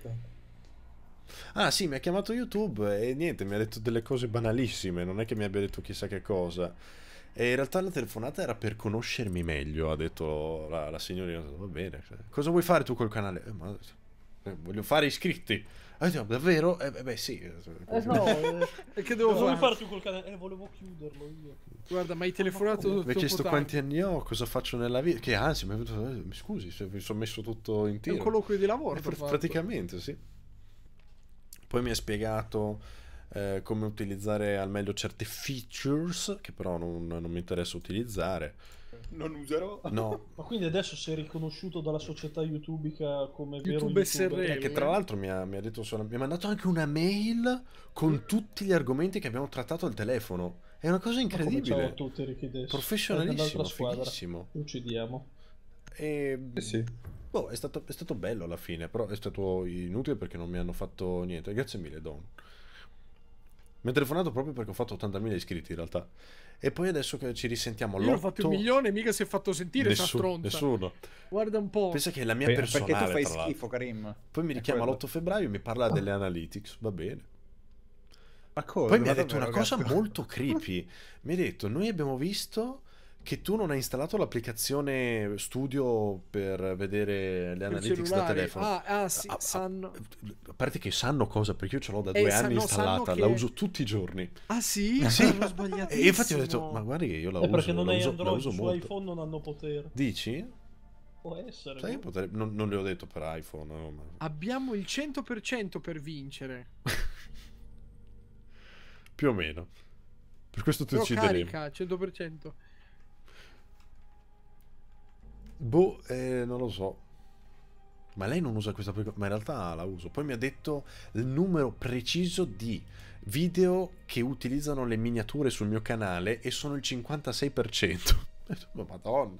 Ah sì, mi ha chiamato YouTube e niente, mi ha detto delle cose banalissime, non è che mi abbia detto chissà che cosa. E in realtà la telefonata era per conoscermi meglio, ha detto la signorina. Va bene, cosa vuoi fare tu col canale? Voglio fare iscritti. Ah, dico, davvero? Beh sì. No, E che devo cosa vuoi fare? fare tu col canale? Volevo chiuderlo io. Guarda, mi hai telefonato Mi ha troppo chiesto tardi. quanti anni ho, cosa faccio nella vita. Che anzi, mi ha detto, mi scusi se mi sono messo tutto in È tiro. un colloquio di lavoro. t'ho fatto. Praticamente, sì. Poi mi ha spiegato come utilizzare al meglio certe features, che però non mi interessa utilizzare. Non userò. No, Ma quindi adesso sei riconosciuto dalla società youtubica come vero YouTube youtuber? SRL. che tra l'altro mi ha detto mi ha mandato anche una mail con tutti gli argomenti che abbiamo trattato al telefono. È una cosa Ma come ciao a incredibile. tutti, Ricky Des. Professionalissimo, È dell'altra squadra. fighissimo. Uccidiamo. E Sì. boh, è stato bello alla fine, però è stato inutile perché non mi hanno fatto niente. Grazie mille, Don. Mi ha telefonato proprio perché ho fatto 80.000 iscritti in realtà. E poi adesso che ci risentiamo Io ho fatto 1 milione, mica si è fatto sentire sta stronza. Nessuno. Guarda un po'. Pensa che è la mia Perché personale, tu fai tra l'altro. schifo, Karim. Poi mi È richiama quello. l'8 febbraio e mi parla delle analytics, va bene. Ma cosa? Poi mi ha Ma detto una davvero, cosa gatto? molto creepy. Mi ha detto, noi abbiamo visto che tu non hai installato l'applicazione Studio per vedere le Per analytics da cellulari. telefono. Sì, sanno. A parte che sanno cosa, perché io ce l'ho da 2 anni sanno installata, che- la uso tutti i giorni. Ah sì? Sì. Hanno sbagliatissimo. E infatti ho detto, ma guardi che io la È uso, perché non la hai uso, la Android, uso su molto. iPhone non hanno potere. Dici? Può essere. Sai, no? non le ho detto per iPhone. No, ma... Abbiamo il 100% per vincere. Più o meno. Per questo ti Però uccideremo. carica, 100%. Boh, non lo so. Ma lei non usa questa applicazione? Ma in realtà la uso. Poi mi ha detto il numero preciso di video che utilizzano le miniature sul mio canale e sono il 56%. Ma madonna.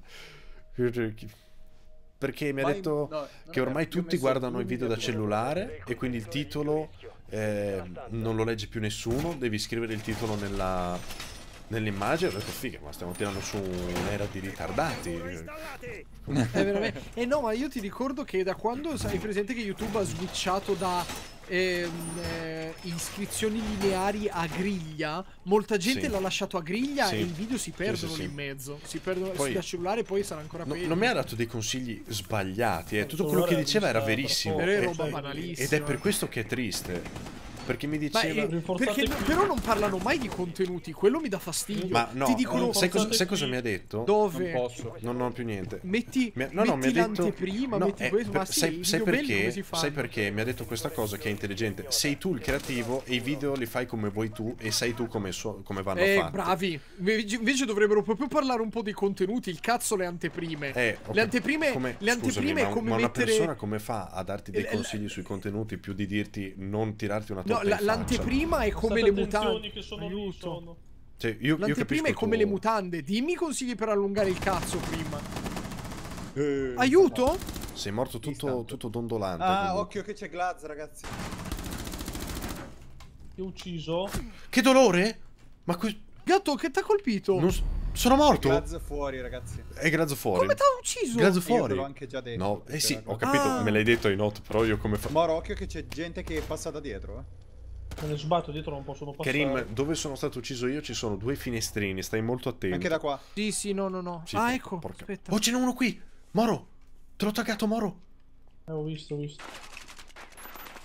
Perché mi ha detto che ormai tutti guardano i video da cellulare e quindi il titolo non lo legge più nessuno, devi scrivere il titolo nell'immagine. Ho detto figa, ma stiamo tirando su un'era di ritardati. È veramente... no, ma io ti ricordo che da quando sai presente che YouTube ha switchato da iscrizioni lineari a griglia, molta gente Sì. l'ha lasciato a griglia Sì. e i video si perdono sì. lì in mezzo. Si perdono Poi- da cellulare, poi sarà ancora peggio. Non mi ha dato dei consigli sbagliati, tutto Solo quello che ora diceva era vista verissimo. per Però è poco, roba cioè, banalissima. Ed è per questo che è triste. Perché mi Ma diceva... rinforzate perché più. però non parlano mai di contenuti, quello mi dà fastidio. Ma no, ti dicono sai cosa rinforzate mi ha detto? dove Non posso. Non ho più niente. metti, mi ha metti detto l'anteprima, metti questo, ma sì, sai, i sai video belli come perché? si fanno? Sai perché mi ha detto questa cosa che è intelligente? Sei tu il creativo e i video li fai come vuoi tu e sai tu come vanno fatti. Bravi. Invece dovrebbero proprio parlare un po' dei contenuti. Il cazzo le anteprime. Ok, Le anteprime, come, le scusami, anteprime è ma come una mettere. persona come fa a darti dei l- consigli sui contenuti più di dirti non tirarti una No, torta in faccia? l'anteprima è come State le attenzioni mutande. che sono lì, Aiuto. sono. Cioè, io L'anteprima capisco è come il tuo- le mutande. Dimmi consigli per allungare il cazzo prima. Aiuto? Sei morto tutto dondolante. Ah, comunque. occhio che c'è Glaz, ragazzi. Ti ho ucciso. Che dolore? Ma Gatto, che t'ha colpito? sono morto? Glaz fuori, ragazzi. È Grazzo fuori. Come t'ha ucciso? Grazzo Io te fuori. l'ho anche già detto. No, sì, C'era ho Glaz. capito, Ah. me l'hai detto ai note, però io come fa... Moro, occhio che c'è gente che passa da dietro, Me ne sbatto dietro, non possono passare. Karim, dove sono stato ucciso io ci sono 2 finestrini, stai molto attento. Anche da qua. Sì, no. Sì, Ah, ecco. porca- Aspetta. Oh, ce n'è uno qui! Moro! Te l'ho taggato, Moro! Ho visto.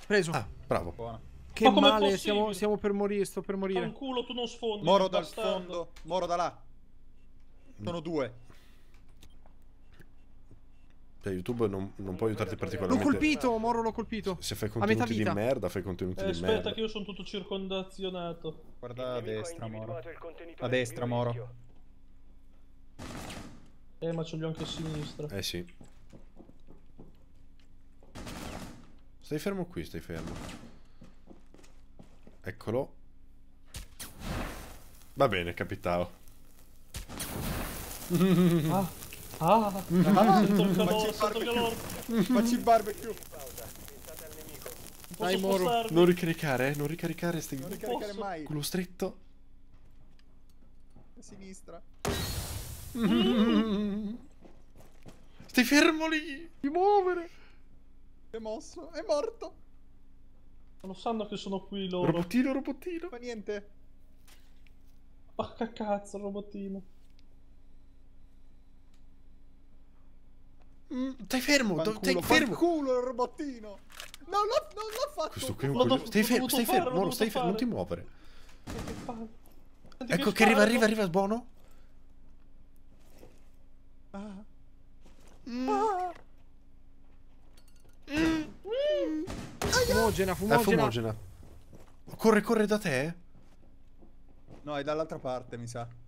Preso. Ah, bravo. Buona. Che Ma com'è male, possibile? siamo per morire, sto per morire. Fanculo, tu non sfondi. Moro dal bastardo. fondo, Moro da là. Sono due. Cioè, YouTube non può aiutarti L'ho particolarmente. colpito, Moro l'ho colpito. Se fai A metà contenuti di vita. merda, fai contenuti di Aspetta merda. che io sono tutto circondazionato. Guarda a destra, Moro. A A destra, Moro. Ma c'ho gli occhi a sinistra. Eh sì. Stai fermo qui, stai fermo. Eccolo. Va bene, capitao. Sento il calore, sento il calore. Facci il barbecue. Non Dai, posso Moro. spostarmi. Non ricaricare, non ricaricare, stai Non ricaricare posso. mai. culo stretto. A sinistra. Stai fermo lì. Di muovere. È mosso. È morto. Non sanno che sono qui loro. Robottino, robottino. Fa niente. Oh, che cazzo, robottino. Stai fermo, stai fermo. Culo il robottino. Non l'ho fatto. Questo qui è un L'ho coglione. dovuto Stai fermo, fare, stai fermo. l'ho Moro, dovuto stai fermo, non fare. ti muovere. Che palle. Senti Ecco che sparo. arriva, buono. Fumogena, È fumogena. fumogena. Corre da te. No, è dall'altra parte, mi sa.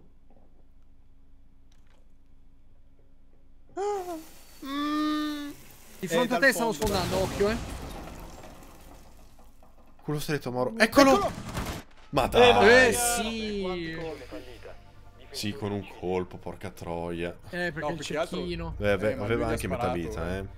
Di fronte a dal te stavo fondo, sfondando, dal occhio, Culo stretto, Moro. Eccolo. Ma dai. vai. sì. Sì, con un colpo, porca troia. Perché No, il più che altro- cecchino. ma Aveva lui gli ha anche metà sparato, vita, eh.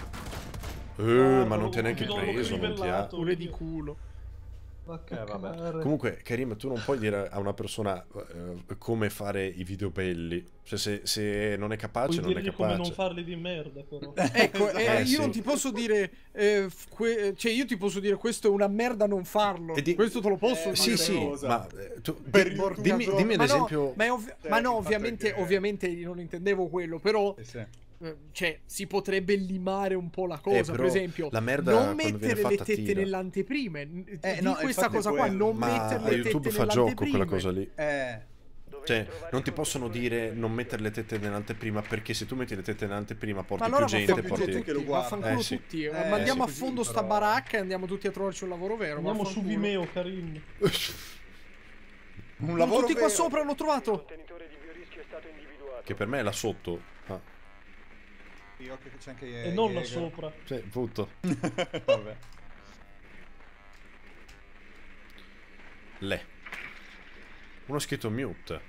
Ma non ti ha neanche l'ho preso, non ti ha. crivellato. Pure di culo. Ma che vabbè. care. Comunque, Karim, tu non puoi dire a una persona come fare i video belli. Cioè, se non è capace, Puoi non è dirgli come non capace. farli di merda, però. Ecco, io sì. non ti posso dire. Cioè, io ti posso dire questo è una merda non farlo. E di- Questo te lo posso Sì, dire. sì, cosa. ma Per YouTube. dimmi ad Ma no, esempio. ma, ma no, il fatto è che- ovviamente io non intendevo quello, però Sì. cioè si potrebbe limare un po' la cosa, però per esempio, la merda non quando viene mettere le fatta tette tira. nell'anteprime. Di no, questa infatti è cosa qua, quello. non Ma mettere a le YouTube tette fa gioco nell'anteprime. quella cosa lì. Cioè, Non ti possono dire non mettere le tette nell'anteprima, perché se tu metti le tette nell'anteprima Ma porti allora più gente, vaffanculo porti- tutti, che lo guarda. vaffanculo Sì. tutti. Eh, Mandiamo sì, a fondo così, sta però. baracca e andiamo tutti a trovarci un lavoro vero. Andiamo su vaffanculo. Vimeo, Karim. Un lavoro Tutti qua vero. sopra, l'ho trovato. contenitore di biorischio è stato individuato. Che per me è là sotto. Ah, Sì, occhio che c'è anche E non là Jäger. sopra. sì, appunto. Vabbè. Le. Uno ha scritto mute.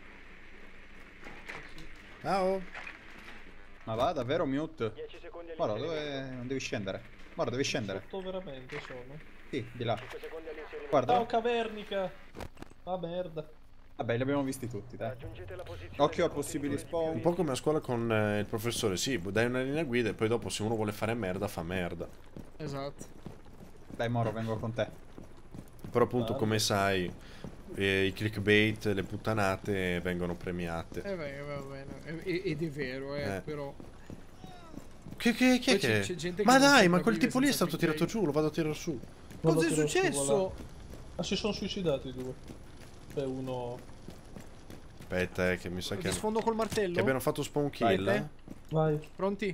Ciao. Ma va, davvero mute? 10 secondi Guarda, all'inserimento. dove... non devi scendere. Guarda, devi scendere. Sotto veramente sono. Sì, di là. 5 secondi all'inserimento. Guarda. Ciao, Cavernica. Ah, merda. Vabbè, li abbiamo visti tutti, dai. Raggiungete la posizione Occhio a del possibili contenitore di Un spawn. po' come a scuola con il professore. Sì, dai una linea guida e poi dopo se uno vuole fare merda, fa merda. Esatto. Dai, Moro, vengo con te. Però appunto, come sai, i clickbait, le puttanate vengono premiate. Beh, va bene. Ed è vero, però. Chi è Poi che? c'è gente che Ma non dai, sa ma quel capire tipo lì è senza stato tirato clickbait. giù, lo vado a tirare su. Vado Cosa a è tirare su, successo? Ah, si sono suicidati i due. Cioè, uno... Aspetta, che mi sa Ti che sfondo col martello? abbiano fatto spawn kill. Vai, te. Vai. Pronti?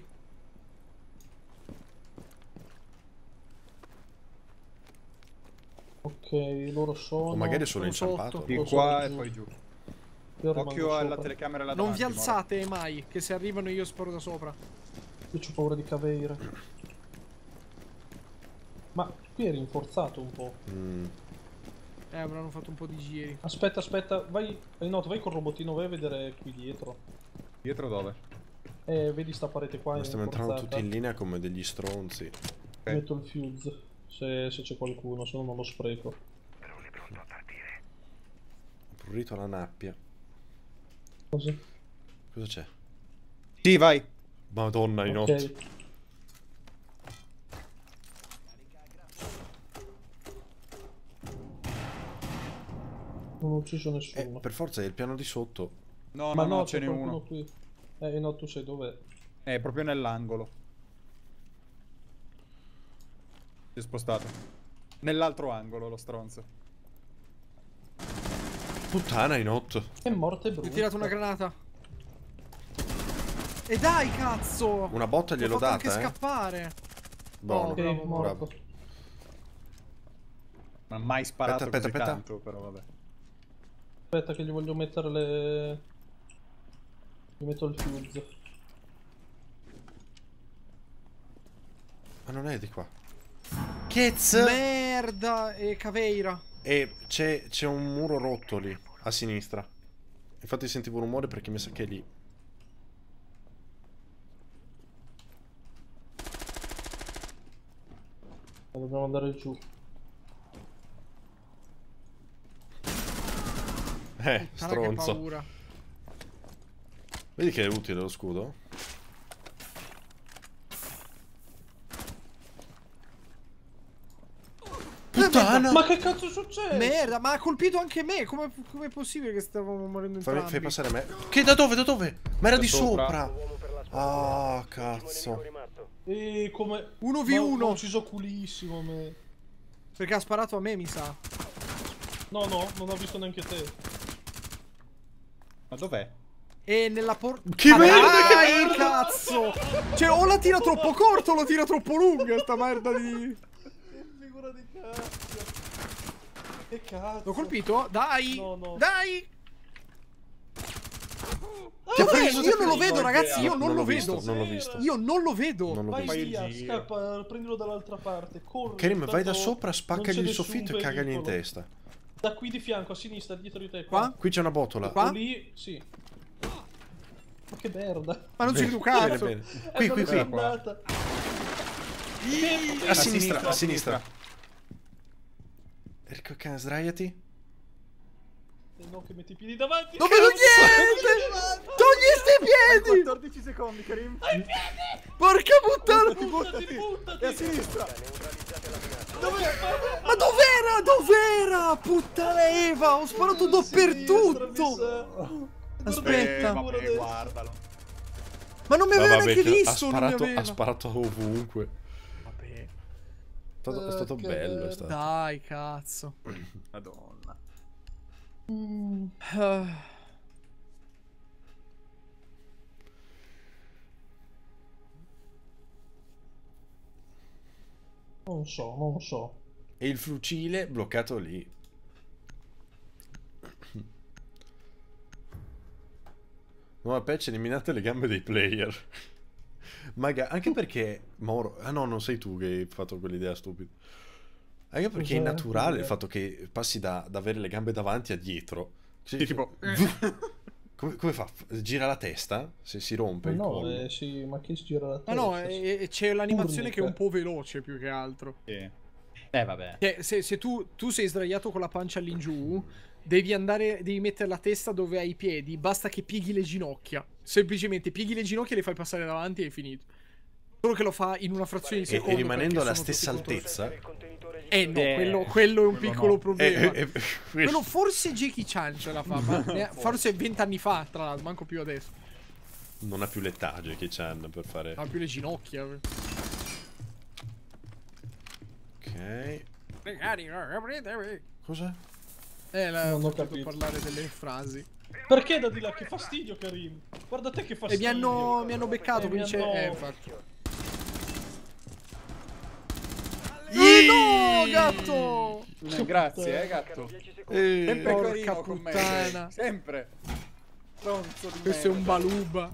Ok, loro sono... O magari sono sono inciampato. sotto. Di Lo qua so, e giù. poi giù. Io rimango Occhio alla sopra. telecamera là Non davanti, vi Moro. alzate mai, che se arrivano io sparo da sopra. Io ho paura di Caveira. Ma qui è rinforzato un po'. Avranno fatto un po' di giri. Aspetta, aspetta, vai... Noto, vai col robottino, vai a vedere qui dietro. Dietro dove? Vedi sta parete qua, Ma è stiamo entrando rinforzata. tutti in linea come degli stronzi. Metto il fuse, se c'è qualcuno, se no non lo spreco. Ho prurito la nappia. Così? Cosa c'è? Sì, vai. Madonna, di notte. Ok. Non ho ucciso nessuno. Per forza è il piano di sotto. No, Ma no, no, ce c'è n'è qualcuno uno. qui. No, tu sei dove? È proprio nell'angolo. Si è spostato. Nell'altro angolo lo stronzo. Puttana in 8. È morte Ho brutta. tirato una granata. E dai, cazzo! Una botta L'ho gliel'ho fatto anche data, scappare. Buono. Oh, Ok, bravo, morto. Non ha mai sparato Aspetta, così aspetta. tanto, però vabbè. Aspetta che gli voglio mettere le... Gli metto il fuse. Ma non è di qua. Kids! Merda! E Caveira. E c'è un muro rotto lì, a sinistra. Infatti sentivo un rumore perché mi sa che è lì. Dobbiamo andare giù. Puttana, che Stronzo. paura. Vedi che è utile lo scudo? Puttana! Ma che cazzo succede? Merda, ma ha colpito anche me. Come è possibile che stavamo morendo entrambi? Fai passare me. Che da dove? Da dove? Ma era Da di sopra. sopra. Uomo per la squadra. Ah, Ultimo cazzo. nemico rimasto. E come... 1v1. Ma ho ucciso culissimo me. Perché ha sparato a me, mi sa. No, non ho visto neanche te. Ma dov'è? E nella Che merda, dai, cazzo! Cioè, o la tira troppo corto o la tira troppo lunga, sta merda di... Figura di cazzo. Che cazzo. L'ho colpito? Dai! No. Dai! Ti ha Dov'è? preso, Io non lo vedo, ragazzi, io non l'ho lo visto, vedo. non l'ho visto. Io non lo vedo. Non l'ho Vai visto. via, il giro. scappa, prendilo dall'altra parte, corri. Karim, vai da tanto sopra, non spaccagli c'è il nessun soffitto e cagagli in pericolo. testa. Da qui di fianco, a sinistra, dietro di te. Qua? Qui c'è una botola. Qua? O lì, sì. Ma che merda. Ma non ci vedo Bene, cazzo. bene. Qui, qui, qui. Andata. A sinistra, a sinistra. Enrico Can, sdraiati. E no, che metti i piedi davanti. Non vedo niente! Togli sti piedi! 14 secondi, Karim. Porca puttana! Buttati. E a sinistra. Neutralizzate la minaccia. Ma dov'era? Dov'era? Puttana Eva, ho sparato dappertutto! Aspetta. Vabbè, guardalo. Ma non mi aveva Vabbè, neanche che visto, non mi aveva. ha sparato ovunque. Vabbè. È stato Che bello, è bello. stato. Dai, cazzo. Madonna. Ah. Non so. E il fucile bloccato lì. Nuova patch, eliminate le gambe dei player. Anche perché Moro... Ah no, non sei tu che hai fatto quell'idea stupida. Anche perché è Cos'è? naturale il fatto che passi da avere le gambe davanti a dietro. Cioè, Sì, tipo... come fa? Gira la testa? Se si rompe il No, collo. sì, ma che si gira la testa? Ma no, c'è l'animazione che è un Turnica. po' veloce più che altro. Sì. Vabbè. Cioè, se tu sei sdraiato con la pancia all'ingiù, devi mettere la testa dove hai i piedi, basta che pieghi le ginocchia. Semplicemente pieghi le ginocchia e le fai passare davanti e è finito. Solo che lo fa in una frazione di secondo. E rimanendo alla perché stessa sono tutti altezza. Il contenitore di no, quello è un piccolo no. problema. Quello Quello forse Jackie Chan ce la fa, ma forse 20 anni fa, tra l'altro, manco più adesso. non ha più l'età che c'hanno per fare. Ha più le ginocchia. Ok. Cosa? Non ho Ho capito. parlare delle frasi. Perché da di là? Che fastidio, Karim. Guarda te che E fastidio. mi hanno beccato, mi mi dice... hanno- infatti. No, gatto! Grazie, gatto. 10 secondi. Sempre Porca carino con me. puttana. Sempre. Stronzo di Questo è un merda. baluba.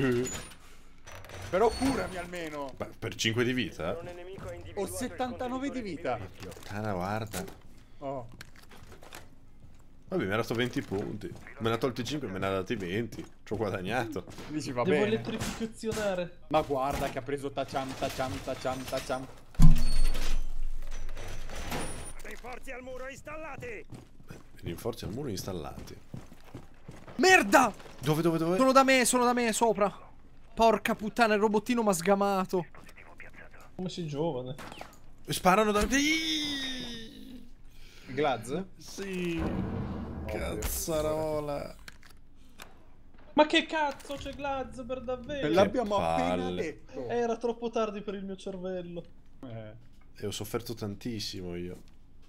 Però curami almeno. Beh, per 5 di vita? Un nemico ha Ho individuato il 79 di vita. contenitore Puttana, guarda. Oh. Vabbè, mi ha dato 20 punti. Me ne ha tolti 5, me ne ha dati 20. Ci ho guadagnato. Dici va Devo bene. elettrificazionare. Ma guarda che ha preso tacham. Rinforzi al muro installati! Rinforzi al muro installati. Merda! Dove? Sono da me, sopra. Porca puttana, il robottino m'ha sgamato. Come sei giovane. Sparano da... Glaz? Sì. Cazzarola. Ma che cazzo, c'è Glaz per davvero? L'abbiamo appena palle. detto. Era troppo tardi per il mio cervello. E ho sofferto tantissimo io.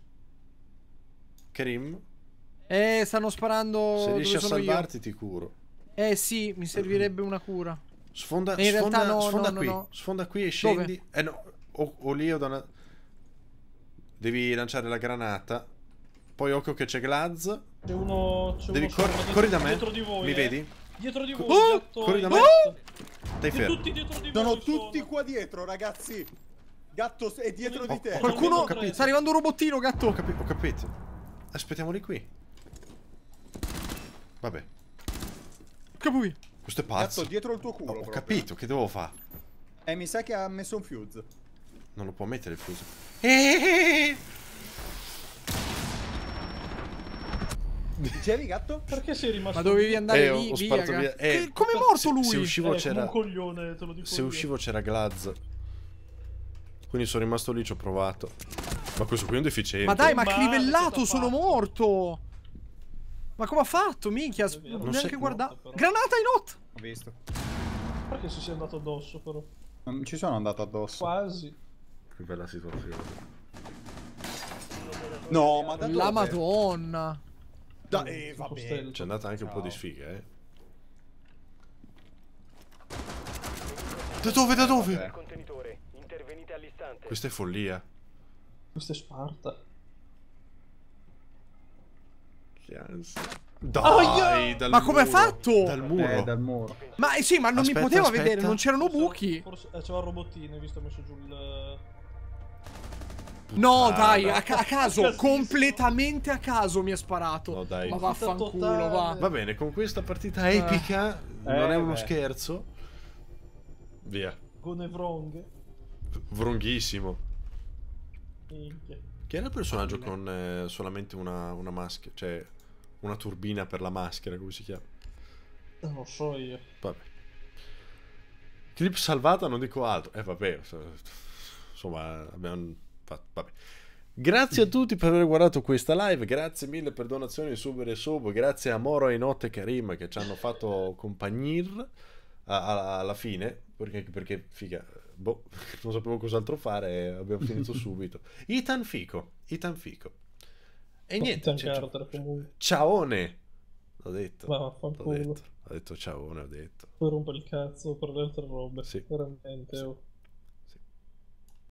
Karim, Stanno sparando. se riesci a dove sono salvarti ti curo. io. Sì, mi servirebbe una cura. Sfonda, E in realtà no, sfonda no, qui. no. Sfonda qui e scendi. No, o lì o da una... Devi lanciare la granata. Poi occhio che c'è Glaz. C'è uno. Devi corri da me. Dietro di voi. Mi vedi? Dietro di voi. Gatto, corri da in me. destra. Stai fermo. Tutti dietro di voi. Sono tutti qua dietro, ragazzi. Gatto è dietro di te. Qualcuno. ho capito. Sta arrivando un robottino, gatto. Ho capito. Aspettiamoli qui. Vabbè. Capui. Questo è pazzo. Gatto dietro il tuo culo. Ho proprio. capito, che devo fare? Mi sa che ha messo un fuse. Non lo può mettere il fuso. Dicevi, gatto? Perché sei rimasto? Ma dovevi andare lì, ho via. sparato via. Come è morto lui? Se uscivo Come un c'era... coglione, te lo dico Se io. uscivo c'era Glaz. Quindi sono rimasto lì, ci ho provato. Ma questo qui è un deficiente. Ma dai, ma Male, crivellato, cosa sono fa? morto. Ma come ha fatto, minchia? vero. Non Non neanche sei guardato. morto, però. Granata in hot. Ho visto. Perché si sia andato addosso, però? Non ci sono andato addosso. Quasi. Che bella situazione. No, ma da dove? La madonna. Va bene. Costello. C'è andata anche un po' di Ciao. sfiga, Da dove? Da dove? Vabbè. Contenitore, intervenite all'istante. Questa è follia. Questa è Sparta. Che ansia. Dai, dal Ma come ha muro. fatto? Dal muro. Dal muro. Ma sì, ma non Aspetta, mi poteva aspetta. vedere, non c'erano buchi. Forse c'era il robottino, hai visto, ha messo giù il... No, Puttana. dai, a caso, Casissimo. completamente a caso mi ha sparato. No, dai. Ma vaffanculo, Totale. va. Va bene, con questa partita epica, non è uno beh. scherzo. Via. Gone Vrong. Vronghissimo. Minchia. Chi era il personaggio con solamente una maschera? Cioè, una turbina per la maschera, come si chiama? Non lo so io. Vabbè. Clip salvata, non dico altro. Vabbè. Insomma, abbiamo fatto... Vabbè. Grazie a tutti per aver guardato questa live. Grazie mille per donazioni, sub e sub. Grazie a Moro, Ainot e Karim che ci hanno fatto compagnia alla fine. Perché figa, boh, non sapevo cos'altro fare e abbiamo finito subito. Ethan Fico. E niente. Ethan Carter, comunque. Ciaone. L'ho detto. Ma vaffanculo. Ho detto ciaone, ho detto. Poi rompe il cazzo per le altre robe. Sì. Veramente, Sì. oh.